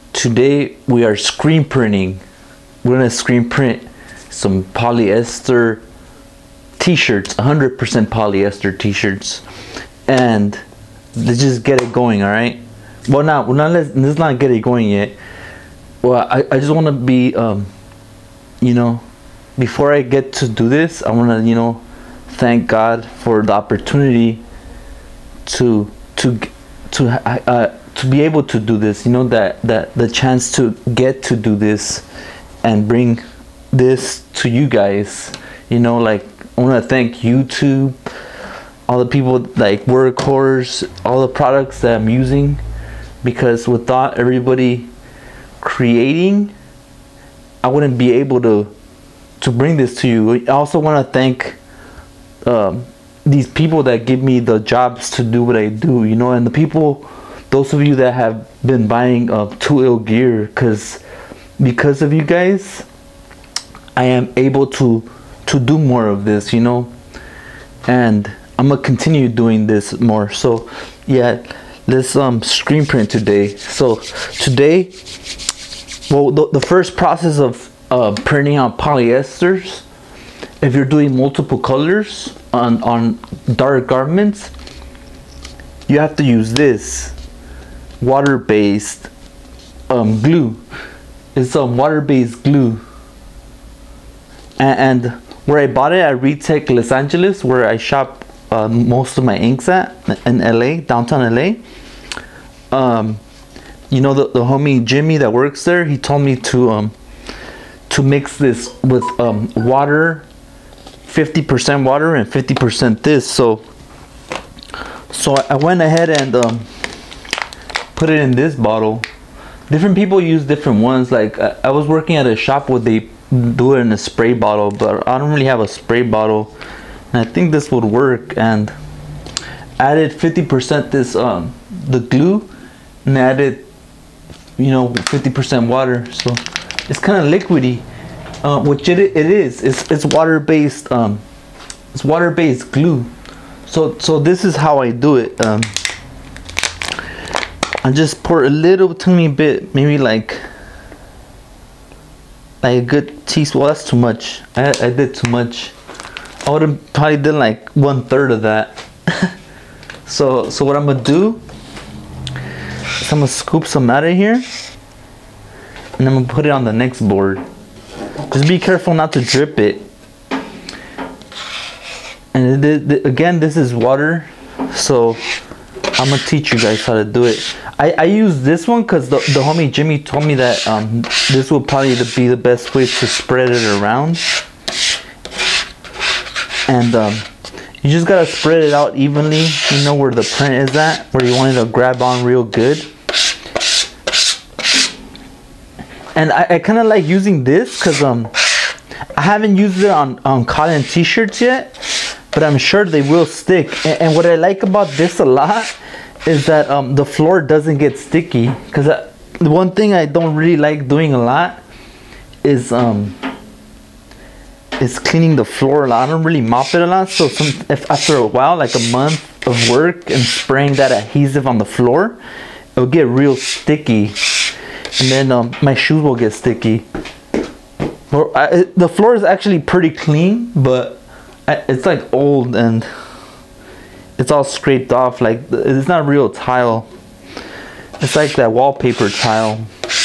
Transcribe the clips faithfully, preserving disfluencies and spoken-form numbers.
Today we are screen printing. We're gonna screen print some polyester t-shirts, one hundred percent polyester t-shirts, and let's just get it going. All right. Well, now, well, not let's, let's not get it going yet. Well, I, I just want to be, um, you know, before I get to do this, I want to, you know, thank God for the opportunity to to to uh, to be able to do this. You know, that that the chance to get to do this and bring this to you guys. You know, like I want to thank YouTube, all the people like Workhorse, all the products that I'm using, because without everybody creating, I wouldn't be able to to bring this to you. I also want to thank um, these people that give me the jobs to do what I do, you know, and the people, those of you that have been buying uh, Too Ill gear, because because of you guys, I am able to to do more of this, you know, and I'm gonna continue doing this more. So yeah, let's um screen print today. So today, well, the, the first process of uh, printing out polyesters, if you're doing multiple colors on on dark garments, you have to use this water-based um, glue. It's a um, water-based glue, and, and where I bought it at Retech Los Angeles, where I shop uh, most of my inks at in L A, downtown L A. Um, you know, the, the homie Jimmy that works there, he told me to um to mix this with um water, fifty percent water and fifty percent this. So so I went ahead and um put it in this bottle. Different people use different ones. Like I, I was working at a shop where they do it in a spray bottle, but I don't really have a spray bottle, and I think this would work. And added fifty percent this um the glue, and added, you know, fifty percent water. So it's kind of liquidy, uh, which it, it is. It's it's water based. Um, it's water based glue. So so this is how I do it. Um, I just pour a little tiny bit, maybe like like a good teaspoon. Well, that's too much. I I did too much. I would have probably done like one third of that. so so what I'm gonna do, so I'm gonna scoop some out of here, and I'm gonna put it on the next board. Just be careful not to drip it. And it, it, again, this is water, so I'm gonna teach you guys how to do it. I, I use this one because the, the homie Jimmy told me that um, this will probably be the best way to spread it around. And um, you just gotta spread it out evenly. You know where the print is at, where you want it to grab on real good. And I, I kind of like using this because um, I haven't used it on, on cotton t-shirts yet, but I'm sure they will stick. And, and what I like about this a lot is that um, the floor doesn't get sticky. Because the one thing I don't really like doing a lot is um, is cleaning the floor a lot. I don't really mop it a lot. So some, if after a while, like a month of work and spraying that adhesive on the floor, it'll get real sticky. And then um, my shoes will get sticky. Or I, the floor is actually pretty clean, but I, it's like old and it's all scraped off. Like it's not real tile. It's like that wallpaper tile.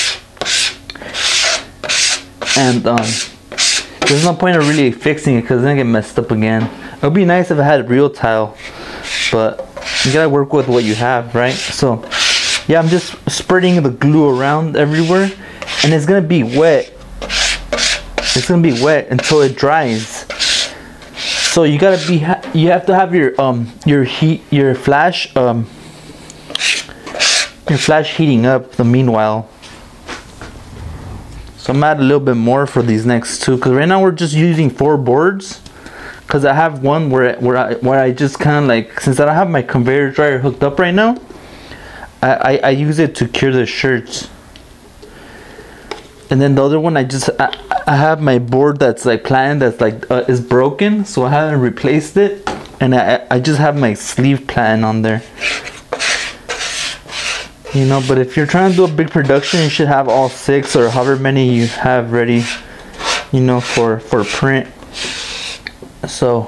And um, there's no point of really fixing it because then it get messed up again. It would be nice if I had real tile, but you gotta work with what you have, right? So yeah, I'm just spreading the glue around everywhere, and it's gonna be wet. It's gonna be wet until it dries. So you gotta be, you have to have your um your heat, your flash um your flash heating up the meanwhile. So I'm gonna add a little bit more for these next two, because right now we're just using four boards. Because I have one where where I where I just kind of like, since I don't have my conveyor dryer hooked up right now, I, I, I use it to cure the shirts. And then the other one, I just I, I have my board that's like platen, that's like uh, is broken, so I haven't replaced it, and I I just have my sleeve platen on there. You know, but if you're trying to do a big production, you should have all six or however many you have ready, you know, for for print. So,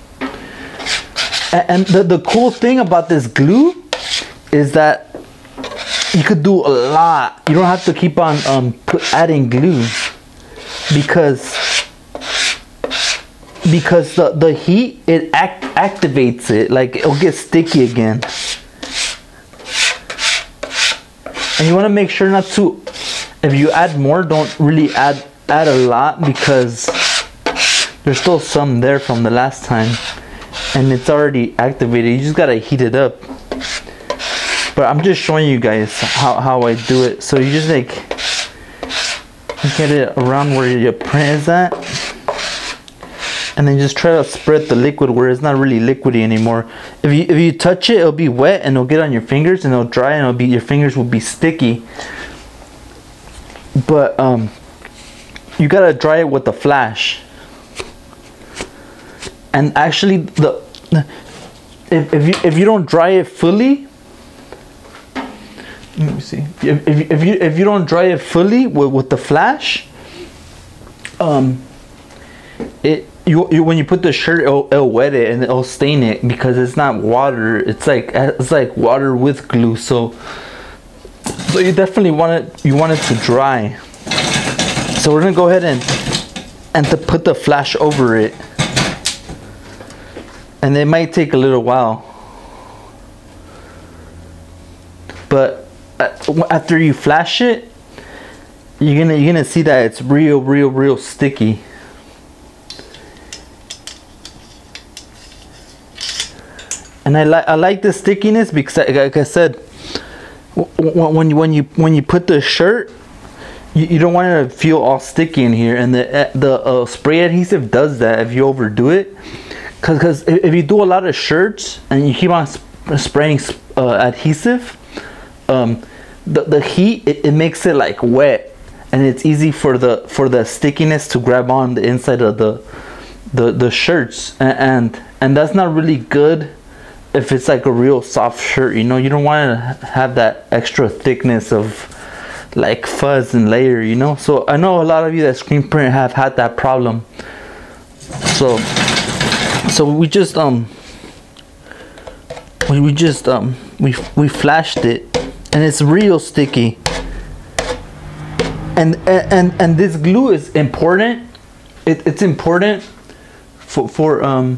and the, the cool thing about this glue is that you could do a lot. You don't have to keep on um, put, adding glue because because the, the heat, it act, activates it, like it'll get sticky again. And you want to make sure not to, if you add more, don't really add add a lot because there's still some there from the last time and it's already activated. You just gotta heat it up. But I'm just showing you guys how, how I do it. So you just like get it around where your print is at, and then just try to spread the liquid where it's not really liquidy anymore. If you if you touch it, it'll be wet and it'll get on your fingers and it'll dry and it'll be your fingers will be sticky. But um, you gotta dry it with a flash. And actually, the if if you if you don't dry it fully, let me see. If if, if you if you don't dry it fully with with the flash, um, it. You, you when you put the shirt, it'll, it'll wet it and it'll stain it because it's not water. It's like it's like water with glue. So, so you definitely want it. You want it to dry. So we're gonna go ahead and and to put the flash over it, and it might take a little while. But after you flash it, you're gonna you're gonna see that it's real, real, real sticky. And I like I like the stickiness because, like I said, when you when you when you put the shirt, you, you don't want it to feel all sticky in here, and the the uh, spray adhesive does that if you overdo it. Cause cause if you do a lot of shirts and you keep on sp spraying uh, adhesive, um, the the heat it, it makes it like wet, and it's easy for the for the stickiness to grab on the inside of the the the shirts, and and, and that's not really good. If it's like a real soft shirt, you know, you don't want to have that extra thickness of like fuzz and layer, you know. So I know a lot of you that screen print have had that problem. So, so we just um, we we just um, we we flashed it, and it's real sticky. And and and this glue is important. It, it's important for for um.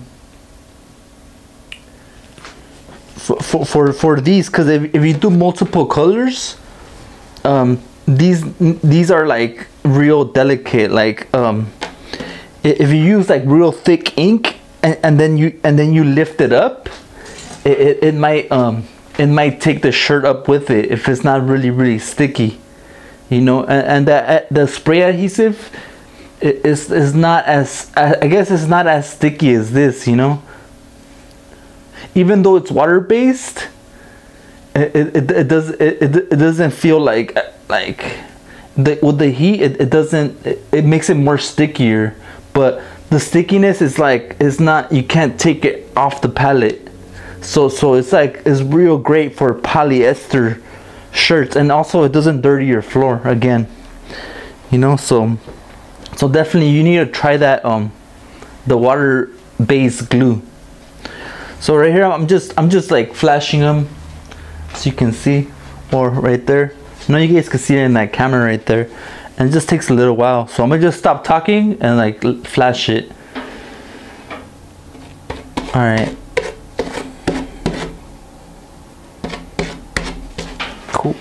For, for for these, because if, if you do multiple colors, um these these are like real delicate. Like um if you use like real thick ink and, and then you and then you lift it up, it, it, it might um it might take the shirt up with it if it's not really really sticky, you know. And, and the the spray adhesive is is not as, I guess it's not as sticky as this, you know. Even though it's water based, it, it, it does it, it doesn't feel like like the, with the heat it, it doesn't it, it makes it more stickier, but the stickiness is like it's not, you can't take it off the palette. So so it's like it's real great for polyester shirts, and also it doesn't dirty your floor again, you know. So so definitely you need to try that um the water based glue. So right here, I'm just I'm just like flashing them, so you can see, or right there. I know you guys can see it in that camera right there, and it just takes a little while. So I'm gonna just stop talking and like flash it. All right. Cool.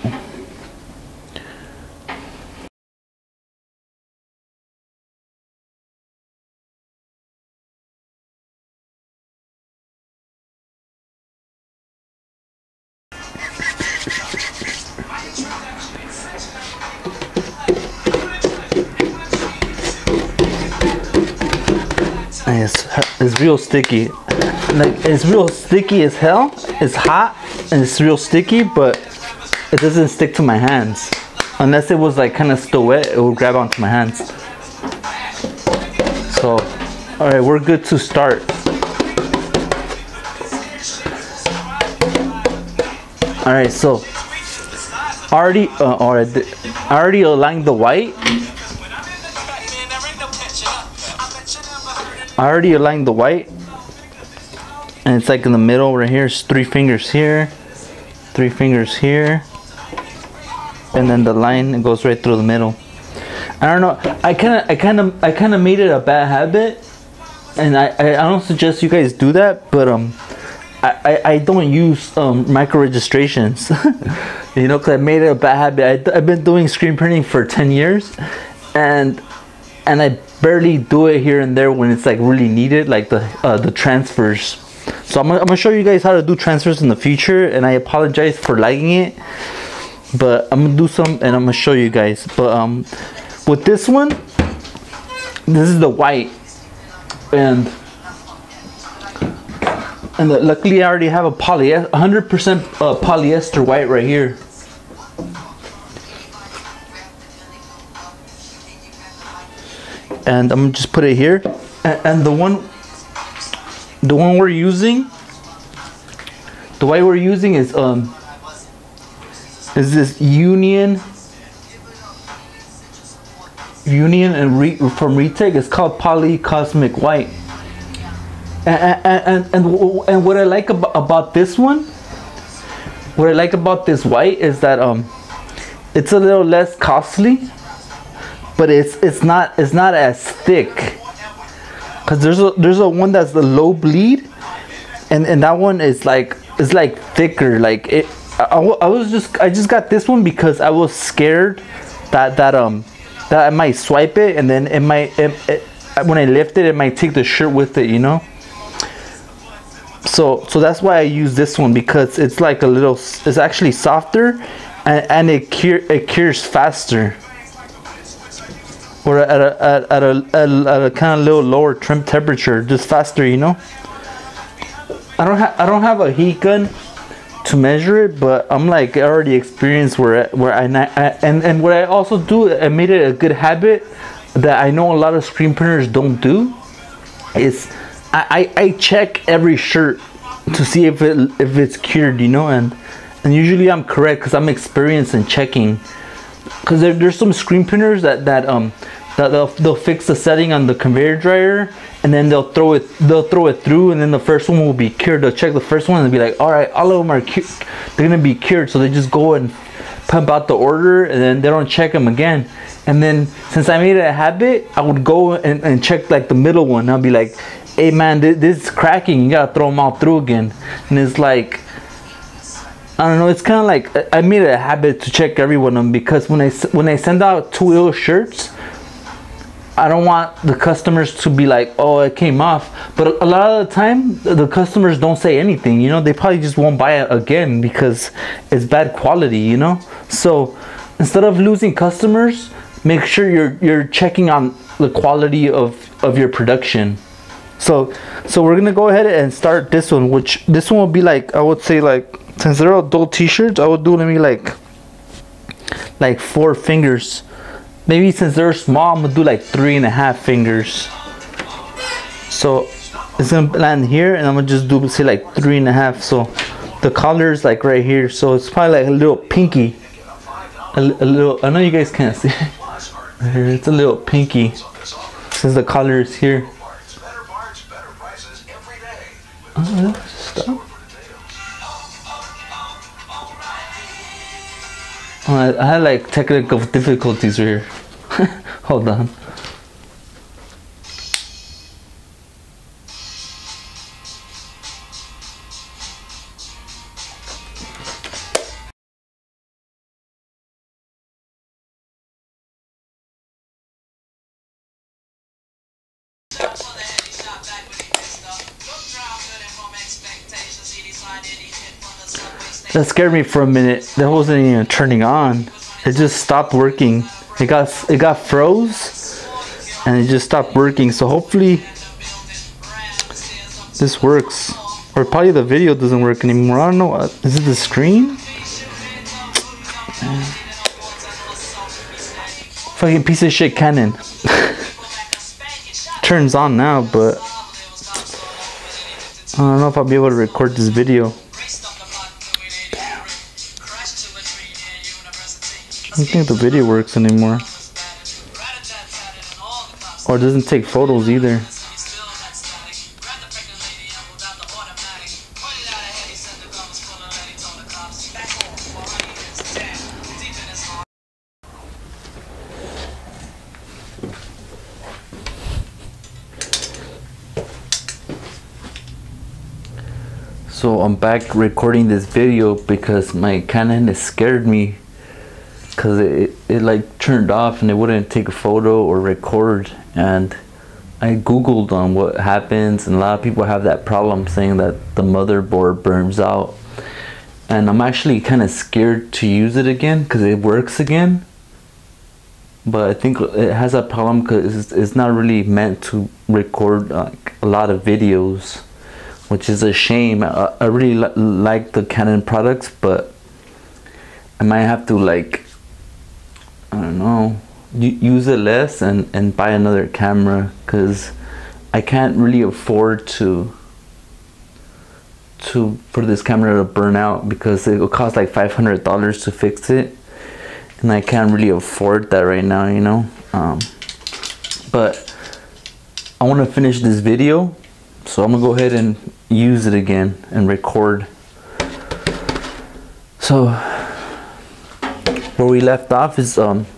It's, it's real sticky. Like it's real sticky as hell. It's hot and it's real sticky, but it doesn't stick to my hands. Unless it was like kind of still wet, it would grab onto my hands. So, all right, we're good to start. All right, so already uh, or I already aligned the white. I already aligned the white, and it's like in the middle right here. It's three fingers here, three fingers here, and then the line, it goes right through the middle. I don't know. I kind of, I kind of, I kind of made it a bad habit, and I, I, I don't suggest you guys do that. But um, I, I, I don't use um micro registrations, you know, because I made it a bad habit. I, I've been doing screen printing for ten years, and and I barely do it here and there when it's like really needed, like the uh, the transfers. So I'm, I'm gonna show you guys how to do transfers in the future, and I apologize for lagging it, but I'm gonna do some and I'm gonna show you guys. But um, with this one, this is the white, and and the, luckily I already have a polyester, one hundred percent uh, polyester white right here. And I'm gonna just put it here, and, and the one the one we're using, the white we're using is um is this union union and re, from Retake. It's called Poly Cosmic White, and and, and and and what I like about, about this one what I like about this white is that um it's a little less costly, but it's it's not it's not as thick, because there's a there's a one that's the low bleed, and and that one is like is like thicker. Like it I, I was just I just got this one because I was scared that that um that I might swipe it, and then it might it, it, when I lift it, it might take the shirt with it, you know. So so that's why I use this one, because it's like a little it's actually softer, and, and it cure it cures faster. Or at a, at, at a, at a, at a kind of little lower trim temperature, just faster, you know. I don't have I don't have a heat gun to measure it, but I'm like already experienced where where I, I and and what I also do, I made it a good habit that I know a lot of screen printers don't do, is I I, I check every shirt to see if it if it's cured, you know, and and usually I'm correct because I'm experienced in checking. Because there, there's some screen printers that that um that they'll, they'll fix the setting on the conveyor dryer, and then they'll throw it they'll throw it through, and then the first one will be cured. They'll check the first one and be like, all right, all of them are cured, they're gonna be cured. So they just go and pump out the order, and then they don't check them again. And then since I made it a habit, I would go and, and check like the middle one. I'll be like, hey man, this, this is cracking, you gotta throw them all through again. And it's like, I don't know, it's kind of like I made it a habit to check every one of them, because when I when I send out two little shirts, I don't want the customers to be like, oh, it came off. But a lot of the time, the customers don't say anything, you know. They probably just won't buy it again because it's bad quality, you know. So instead of losing customers, make sure you're you're checking on the quality of of your production. So so we're gonna go ahead and start this one, which this one will be like, I would say, like, since they're adult t-shirts, I would do maybe like like four fingers. Maybe since they're small, I'm gonna do like three and a half fingers. So it's gonna land here, and I'm gonna just do say like three and a half. So the color is like right here. So it's probably like a little pinky. A, a little. I know you guys can't see. It's a little pinky since the color is here. Oh, stop. Oh, I, I had like technical difficulties here. Hold on. That scared me for a minute. That wasn't even turning on. It just stopped working. It got it got froze, and it just stopped working. So hopefully this works, or probably the video doesn't work anymore. I don't know. Is it the screen? Fucking piece of shit Canon. Turns on now, but I don't know if I'll be able to record this video. don't think the video works anymore. Or it doesn't take photos either. So I'm back recording this video because my Canon has scared me, because it, it like turned off and it wouldn't take a photo or record. And I googled on what happens, and a lot of people have that problem, saying that the motherboard burns out. And I'm actually kind of scared to use it again because it works again, but I think it has a problem because it's, it's not really meant to record like a lot of videos, which is a shame. I, I really li like the Canon products, but I might have to, like, I don't know, use it less and, and buy another camera, because I can't really afford to to for this camera to burn out, because it will cost like five hundred dollars to fix it, and I can't really afford that right now, you know. Um, but I want to finish this video, so I'm gonna go ahead and use it again and record. So where we left off is um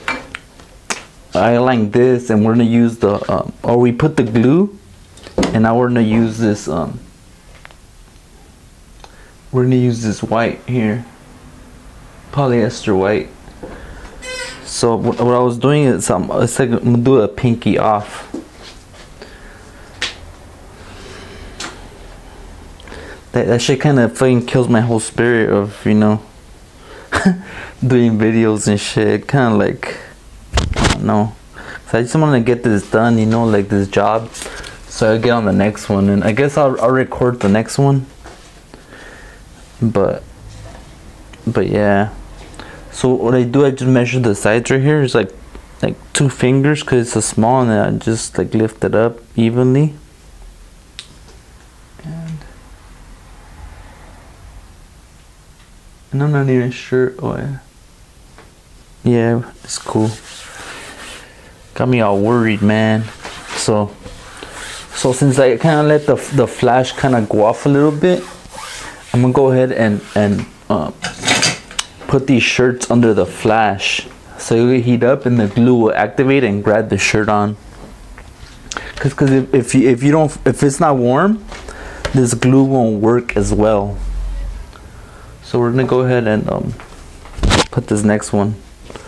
I like this, and we're gonna use the um, or we put the glue, and now we're gonna use this um we're gonna use this white here, polyester white. So what, what I was doing is um it's like I'm gonna do a pinky off. That, that shit kind of fucking kills my whole spirit of, you know, doing videos and shit. Kind of like, I don't know. So I just want to get this done, you know, like this job, so I'll get on the next one. And I guess I'll, I'll record the next one. But, but yeah. So what I do, I just measure the sides right here. It's like, like two fingers, because it's a small, and then I just like lift it up evenly. And I'm not even sure. Oh yeah, yeah, it's cool. Got me all worried, man. So, so since I kind of let the the flash kind of go off a little bit, I'm gonna go ahead and and uh, put these shirts under the flash, so it will heat up and the glue will activate and grab the shirt on. Cause, cause if if you, if you don't, if it's not warm, this glue won't work as well. So we're gonna go ahead and um, put this next one.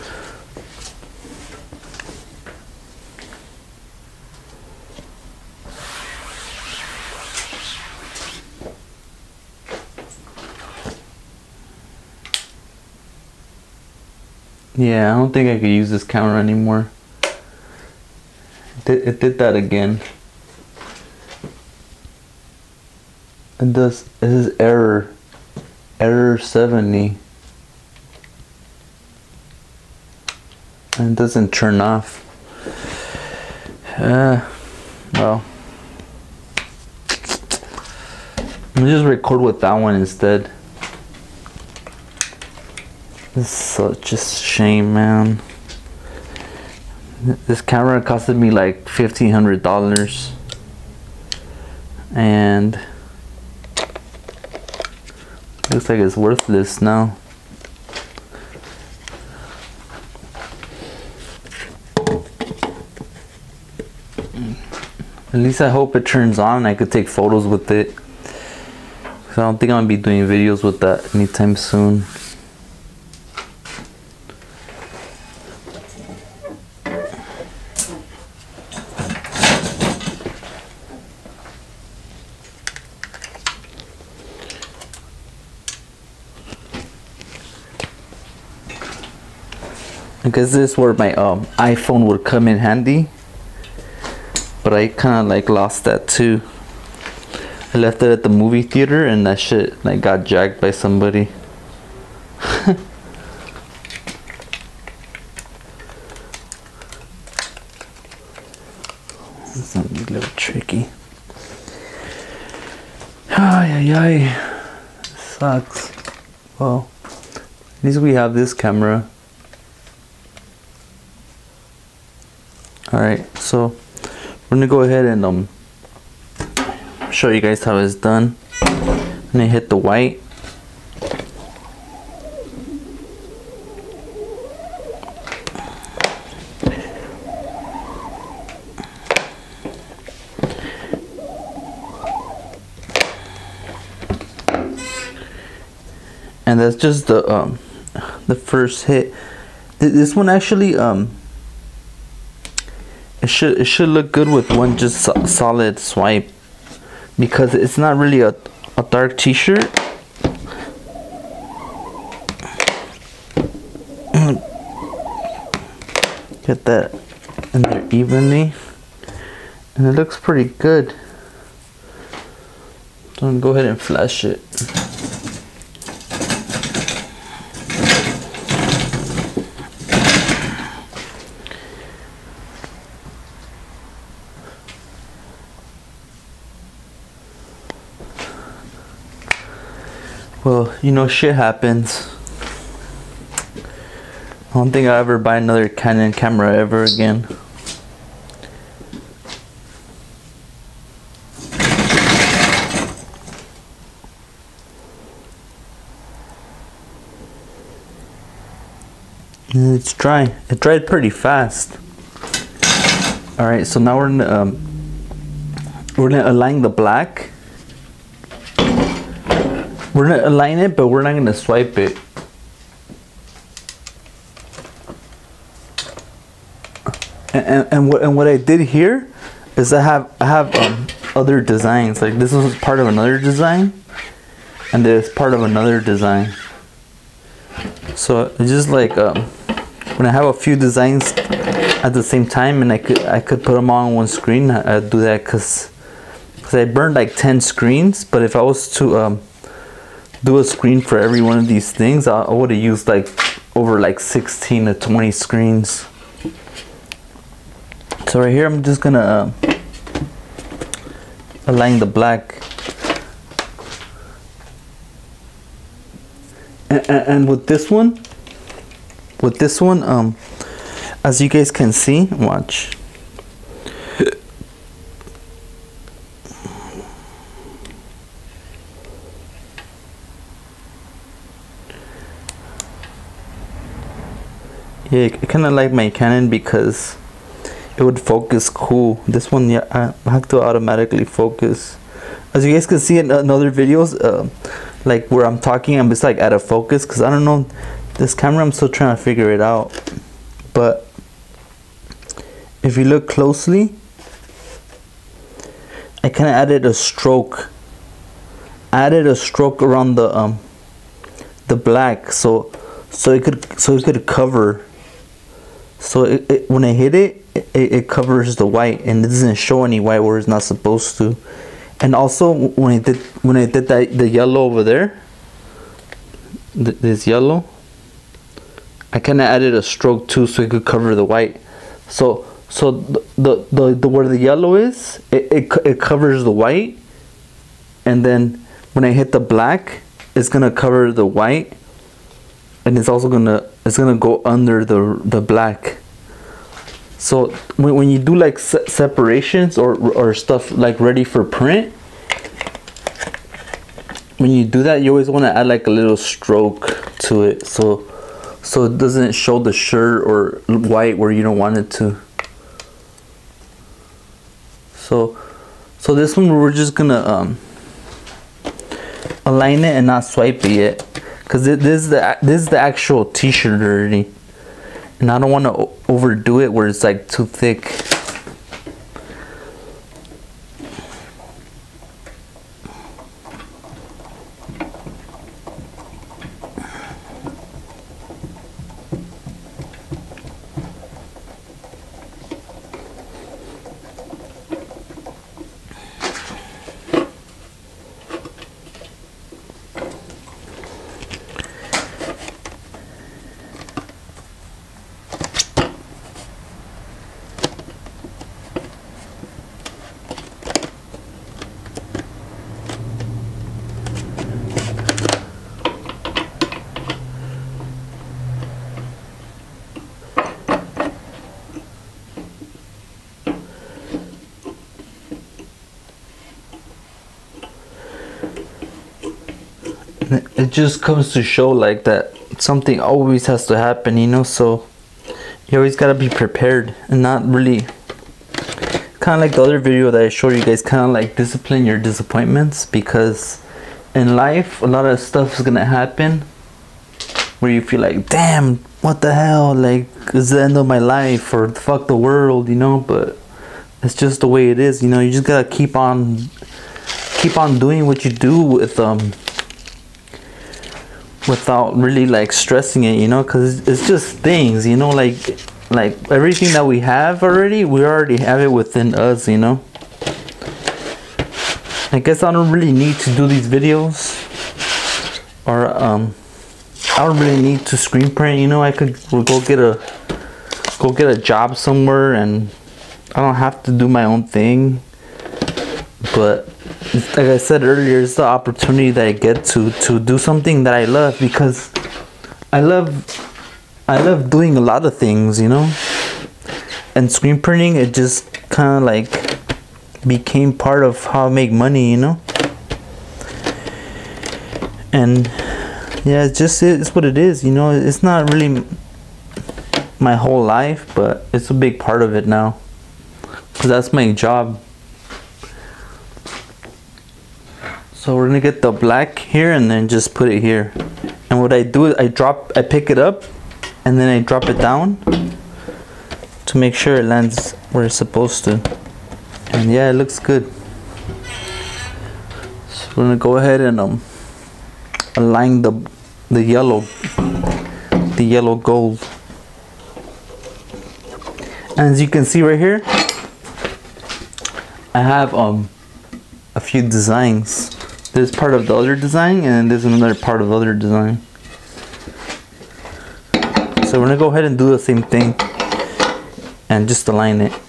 Yeah, I don't think I could use this camera anymore. It did, it did that again. It does. This is error. Error seventy, and it doesn't turn off. Uh, well, I'm gonna just record with that one instead. This is such a shame, man. This camera costed me like fifteen hundred dollars, and looks like it's worthless now. At least I hope it turns on and I could take photos with it. So I don't think I'm gonna be doing videos with that anytime soon. Because this is where my um, iPhone would come in handy, but I kind of like lost that too. I left it at the movie theater, and that shit like got jacked by somebody. It's a little tricky. Ay ay ay, sucks. Well, at least we have this camera. All right, so we're gonna go ahead and um show you guys how it's done. I'm gonna hit the white. And that's just the um the first hit. This one actually um it should it should look good with one just so solid swipe, because it's not really a, a dark t-shirt. Get that in there evenly, and it looks pretty good. So I'm gonna go ahead and flash it. Well, you know, shit happens. I don't think I'll ever buy another Canon camera ever again. And it's dry. It dried pretty fast. All right, so now we're gonna um, we're gonna align the black. We're gonna align it, but we're not gonna swipe it. And, and, and what and what I did here is I have I have um, other designs. Like this was part of another design, and this part of another design. So it's just like um, when I have a few designs at the same time, and I could I could put them all on one screen. I, I'd do that because because I burned like ten screens. But if I was to um, do a screen for every one of these things, I, I would have used like over like sixteen to twenty screens. So right here I'm just gonna uh, align the black, and, and, and with this one with this one um as you guys can see, watch. Yeah, I kind of like my Canon because it would focus cool. This one, yeah, I have to automatically focus. As you guys can see in other videos, uh, like where I'm talking, I'm just like out of focus because I don't know, this camera, I'm still trying to figure it out. But if you look closely, I kind of added a stroke. Added a stroke around the um the black, so so it could so it could cover. So it, it, when I hit it, it, it covers the white, and it doesn't show any white where it's not supposed to. And also when I did when I did that the yellow over there, th this yellow, I kind of added a stroke too, so it could cover the white. So so the the, the, the where the yellow is, it, it it covers the white, and then when I hit the black, it's gonna cover the white, and it's also gonna it's gonna go under the the black. So when, when you do like se separations or or stuff like ready for print, when you do that, you always want to add like a little stroke to it, so so it doesn't show the shirt or white where you don't want it to. So so this one we're just gonna um align it and not swipe it yet, because this is the this is the actual t-shirt already, and I don't want to overdo it where it's like too thick. it just comes to show like that something always has to happen, you know, so you always gotta be prepared and not really, kind of like the other video that I showed you guys, kind of like discipline your disappointments, because in life a lot of stuff is gonna happen where you feel like, damn, what the hell, like it's the end of my life or fuck the world, you know, but it's just the way it is, you know. You just gotta keep on keep on doing what you do with um without really like stressing it, you know, because it's just things, you know, like like everything that we have already, we already have it within us, you know. I guess I don't really need to do these videos, or um I don't really need to screen print, you know. I could go get a go get a job somewhere and I don't have to do my own thing. But like I said earlier, it's the opportunity that I get to to do something that I love, because I love I love doing a lot of things, you know. And screen printing, it just kind of like became part of how I make money, you know. And yeah, it's just it's what it is, you know. It's not really my whole life, but it's a big part of it now, because that's my job. So we're gonna get the black here and then just put it here. And what I do is I drop, I pick it up and then I drop it down to make sure it lands where it's supposed to. And yeah, it looks good. So we're gonna go ahead and um align the the yellow, the yellow gold. And as you can see right here, I have um a few designs. There's part of the other design and there's another part of the other design. So we're gonna go ahead and do the same thing and just align it.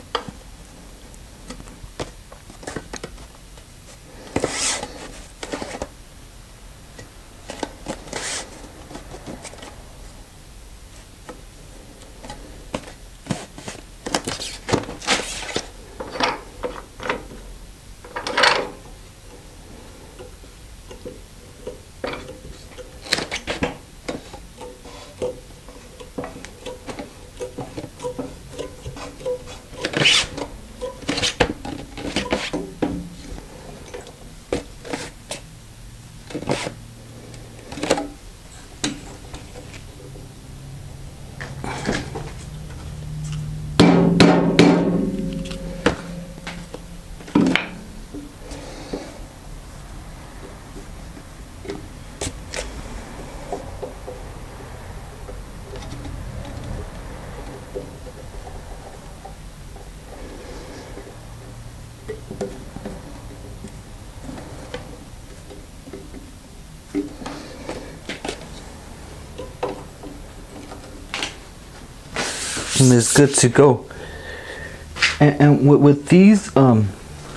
And it's good to go. And, and with, with these, um,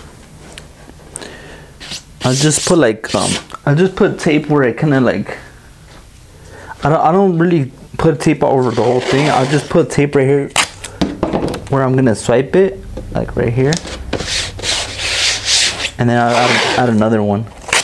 I'll just put like, um, I'll just put tape where I kind of like, I don't, I don't really put tape all over the whole thing. I'll just put tape right here where I'm gonna swipe it, like right here. And then I'll add, add another one.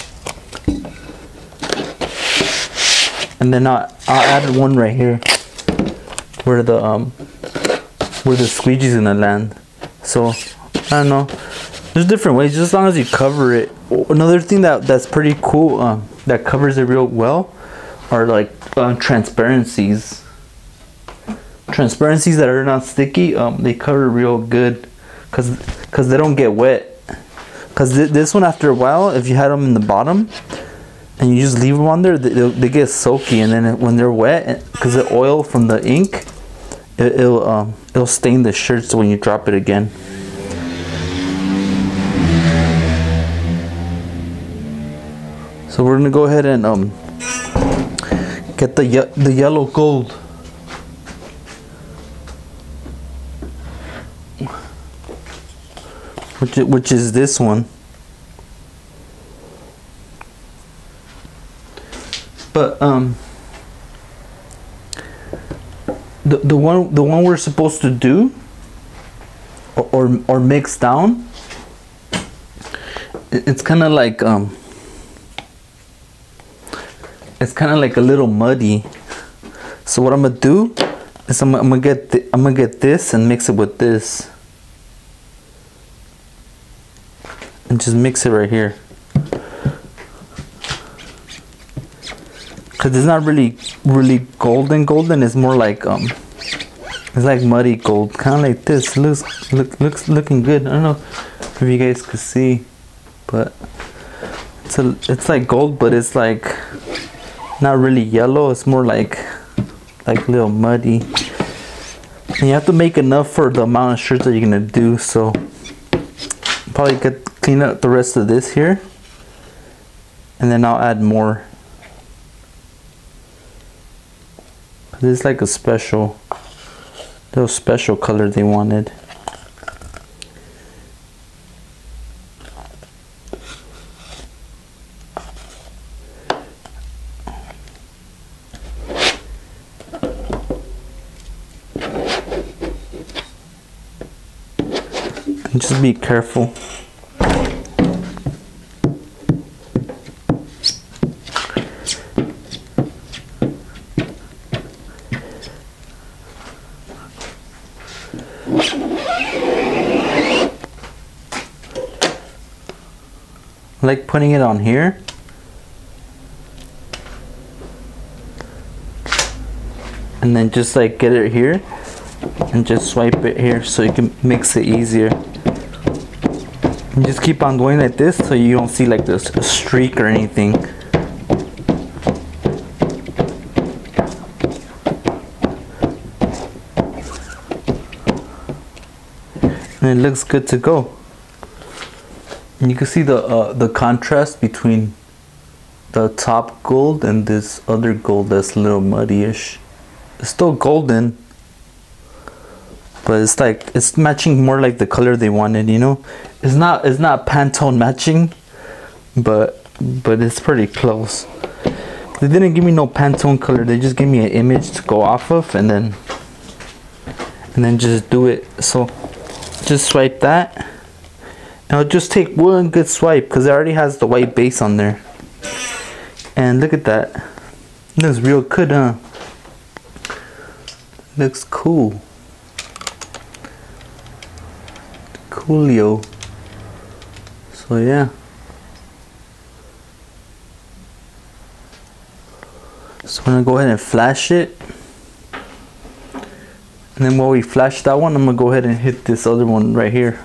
And then I'll, I'll add one right here where the, um, where the squeegee's gonna land. So I don't know, there's different ways, just as long as you cover it. Another thing that that's pretty cool, um, that covers it real well, are like uh, transparencies. Transparencies that are not sticky, um, they cover real good, cause cause they don't get wet. Cause th this one, after a while, if you had them in the bottom and you just leave them on there, they, they get soaky, and then when they're wet, cause the oil from the ink, It, it'll um it'll stain the shirts when you drop it again. So we're gonna go ahead and um get the ye the yellow gold. Which which is this one. But um. The, the one the one we're supposed to do or or, or mix down, it's kind of like um it's kind of like a little muddy. So what I'm gonna do is I'm, I'm gonna get th I'm gonna get this and mix it with this, and just mix it right here. Cause it's not really really golden golden. It's more like um, it's like muddy gold, kind of like this. It looks look looks looking good. I don't know if you guys could see, but it's a it's like gold, but it's like not really yellow. It's more like like a little muddy. And you have to make enough for the amount of shirts that you're gonna do. So probably get clean up the rest of this here, and then I'll add more. This is like a special, little special color they wanted. And just be careful. I like putting it on here, and then just like get it here and just swipe it here so you can mix it easier. And just keep on going like this so you don't see like this a streak or anything. And it looks good to go. And you can see the uh, the contrast between the top gold and this other gold that's a little muddy-ish. It's still golden, but it's like it's matching more like the color they wanted, you know. It's not it's not Pantone matching, but but it's pretty close. They didn't give me no Pantone color. They just gave me an image to go off of, and then and then just do it. So just swipe that. And I'll just take one good swipe because it already has the white base on there. And look at that. It looks real good, huh? Looks cool. Coolio. So yeah. So I'm gonna go ahead and flash it. And then while we flash that one, I'm gonna go ahead and hit this other one right here.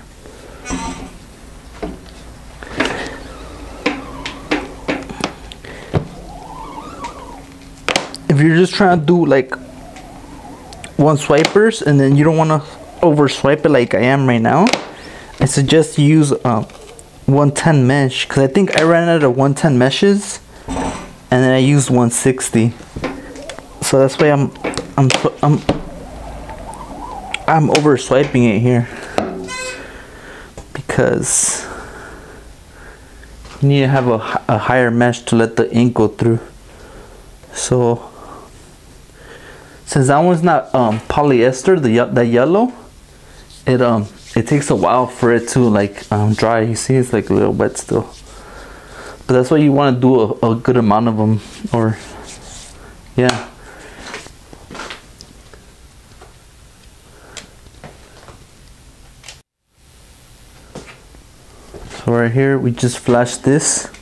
If you're just trying to do like one swipers and then you don't want to over swipe it like I am right now, I suggest you use uh, one ten mesh, because I think I ran out of one ten meshes and then I used one sixty. So that's why I'm I'm I'm I'm over swiping it here, because you need to have a, a higher mesh to let the ink go through. So since that one's not um, polyester, the that yellow, it um it takes a while for it to like um, dry. You see, it's like a little wet still. But that's why you want to do a, a good amount of them, or yeah. So right here, we just flash this,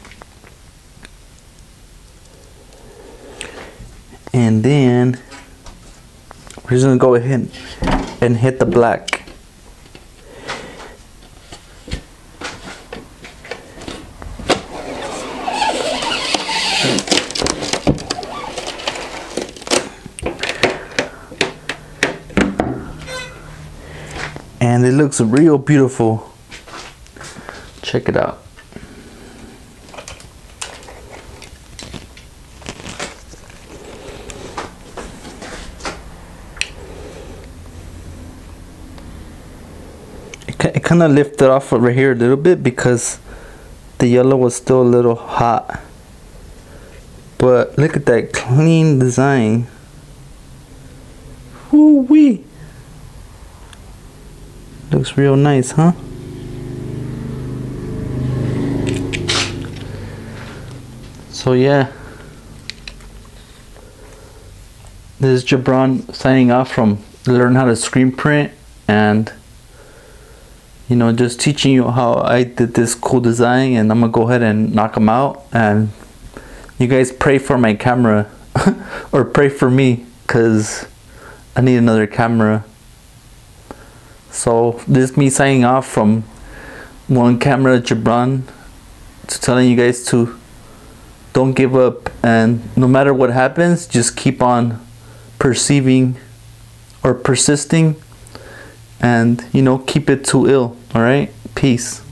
and then we're just gonna go ahead and hit the black. And it looks real beautiful. Check it out. It kind of lifted off right here a little bit because the yellow was still a little hot. But look at that clean design. Woo-wee. Looks real nice, huh? So yeah, This is Jabron signing off from Learn How to Screen Print, and you know, just teaching you how I did this cool design, and I'm gonna go ahead and knock them out. And you guys pray for my camera or pray for me, because I need another camera. So this is me signing off from One Camera Jabron, to telling you guys to don't give up, and no matter what happens, just keep on perceiving or persisting, and you know, keep it to ill. All right, peace.